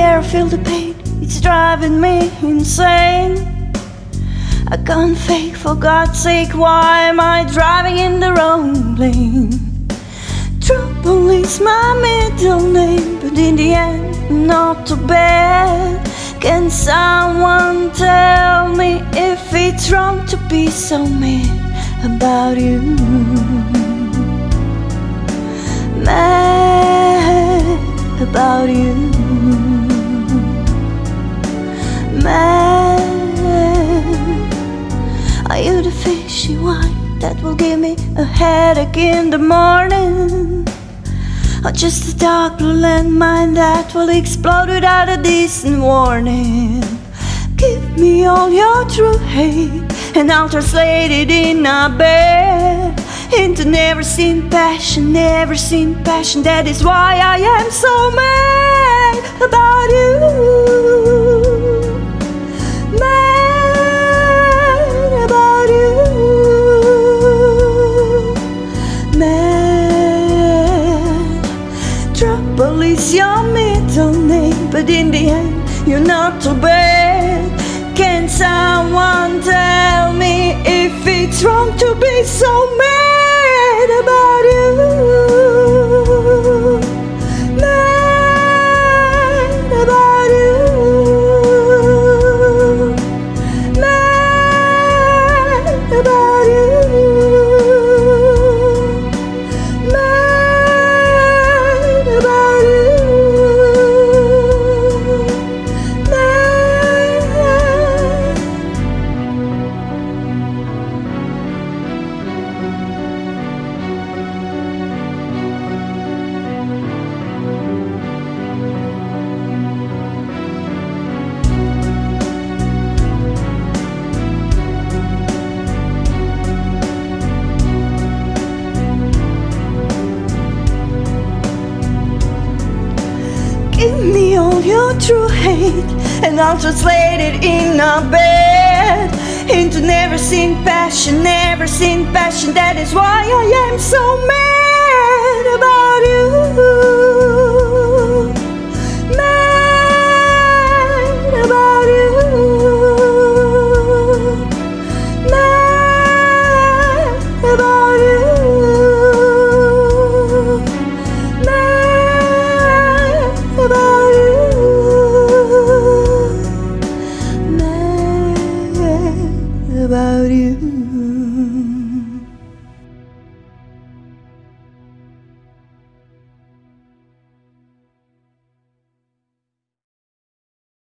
I feel the pain, it's driving me insane. I can't fake, for God's sake, why am I driving in the wrong lane? Trouble is my middle name, but in the end, not too bad. Can someone tell me if it's wrong to be so mad about you? Mad about you. Mad. Are you the fishy wine that will give me a headache in the morning? Or just a dark blue landmine that will explode without a decent warning? Give me all your true hate and I'll translate it in a bed into never seen passion, never seen passion. That is why I am so mad about you. Mad about you. Mad. Trouble is your middle name, but in the end you're not too bad. Can someone tell me if it's wrong to be so mad about you? Mad about you. Mad about you. Mad about you. Give me all your true hate and I'll translate it in a bed into never seen passion, never seen passion. That is why I am so mad about you. Mad about you. Mad about you. About you, mad about you.